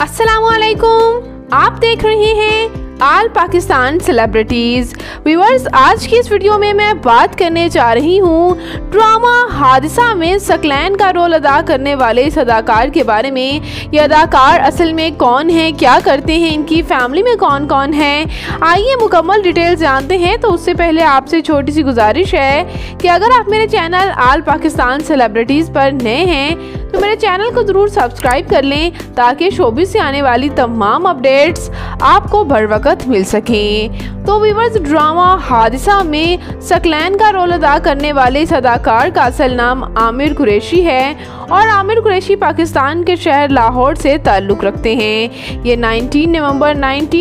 अस्सलामुअलैकुम, आप देख रहे हैं आल पाकिस्तान सेलिब्रिटीज़। व्यूअर्स, आज की इस वीडियो में मैं बात करने जा रही हूँ ड्रामा हादिसा में सकलैन का रोल अदा करने वाले इस अदाकार के बारे में। ये अदाकार असल में कौन है, क्या करते हैं, इनकी फैमिली में कौन कौन है, आइए मुकम्मल डिटेल जानते हैं। तो उससे पहले आपसे छोटी सी गुजारिश है कि अगर आप मेरे चैनल आल पाकिस्तान सेलिब्रिटीज़ पर नए हैं तो मेरे चैनल को ज़रूर सब्सक्राइब कर लें ताकि शोबिज़ से आने वाली तमाम अपडेट्स आपको बर वक्त मिल सकें। तो व्यूअर्स, ड्रामा हादिसा में सकलैन का रोल अदा करने वाले इस अदाकार का असल नाम आमिर कुरैशी है और आमिर कुरैशी पाकिस्तान के शहर लाहौर से ताल्लुक़ रखते हैं। ये 19 नवंबर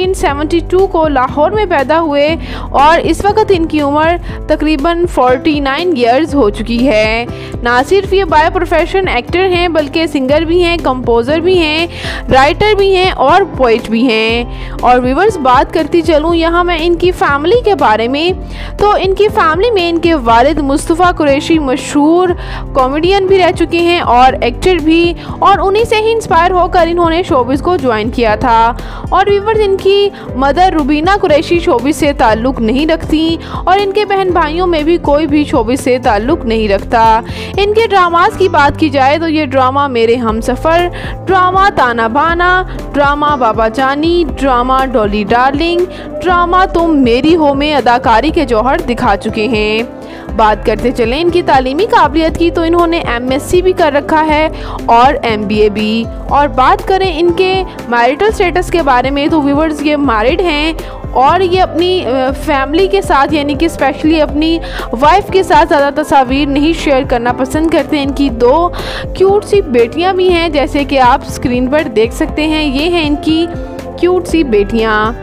1972 को लाहौर में पैदा हुए और इस वक्त इनकी उम्र तकरीबन 49 ईयर्स हो चुकी है। ना सिर्फ ये बाय प्रोफेशन एक्टर हैं बल्कि सिंगर भी हैं, कंपोज़र भी हैं, राइटर भी हैं और पोइट भी हैं। और व्यूअर्स, बात करती चलूँ यहाँ मैं इनकी फैमिली के बारे में, तो इनकी फैमिली में इनके वालिद मुस्तफ़ा कुरैशी मशहूर कॉमेडियन भी रह चुके हैं और एक्टर भी, और उन्हीं से ही इंस्पायर होकर इन्होंने शोबिज़ को ज्वाइन किया था। और व्यूअर्स, इनकी मदर रुबीना कुरैशी शोबिज़ से ताल्लुक़ नहीं रखती और इनके बहन भाइयों में भी कोई भी शोबिज़ से ताल्लुक़ नहीं रखता। इनके ड्रामास की बात की जाए तो ये ड्रामा मेरे हमसफ़र, ड्रामा ताना बाना, ड्रामा बाबा जानी, ड्रामा डॉली डार्लिंग, ड्रामा तुम मेरी हो में अदाकारी के जौहर दिखा चुके हैं। बात करते चलें इनकी तालीमी काबिलियत की तो इन्होंने MSc भी कर रखा है और MBA भी। और बात करें इनके मैरिटल स्टेटस के बारे में तो व्यूअर्स, ये मैरिड हैं और ये अपनी फैमिली के साथ यानी कि स्पेशली अपनी वाइफ के साथ ज़्यादा तस्वीर नहीं शेयर करना पसंद करते हैं। इनकी 2 क्यूट सी बेटियां भी हैं, जैसे कि आप स्क्रीन पर देख सकते हैं। ये हैं इनकी क्यूट सी बेटियां।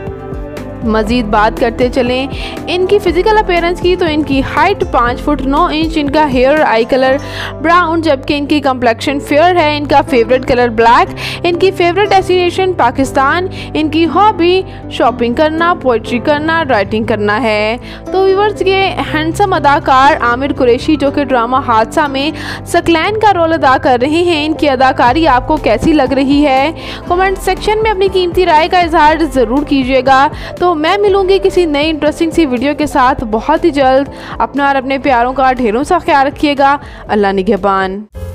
मज़ीद बात करते चलें इनकी फ़िज़िकल अपीयरेंस की तो इनकी हाइट 5 फुट 9 इंच, इनका हेयर आई कलर ब्राउन, जबकि इनकी कम्प्लेक्शन फेयर है, इनका फेवरेट कलर ब्लैक, इनकी फेवरेट डेस्टिनेशन पाकिस्तान, इनकी हॉबी शॉपिंग करना, पोइट्री करना, राइटिंग करना है। तो व्यूअर्स, ये हैंडसम अदाकार आमिर कुरैशी जो कि ड्रामा हादसा में सकलैन का रोल अदा कर रहे हैं, इनकी अदाकारी आपको कैसी लग रही है कमेंट सेक्शन में अपनी कीमती राय का इजहार ज़रूर कीजिएगा। तो मैं मिलूंगी किसी नई इंटरेस्टिंग सी वीडियो के साथ बहुत ही जल्द। अपना और अपने प्यारों का ढेरों सा ख्याल रखिएगा। अल्लाह निगहबान।